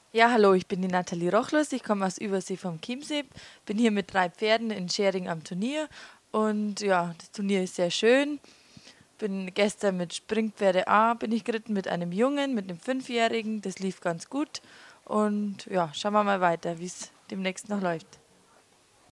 Ja, hallo, ich bin die Nathalie Rochlers, ich komme aus Übersee vom Chiemsee, bin hier mit 3 Pferden in Schering am Turnier und ja, das Turnier ist sehr schön. Bin gestern mit Springpferde A bin ich geritten mit einem Jungen, mit einem Fünfjährigen, das lief ganz gut und ja, schauen wir mal weiter, wie es demnächst noch läuft.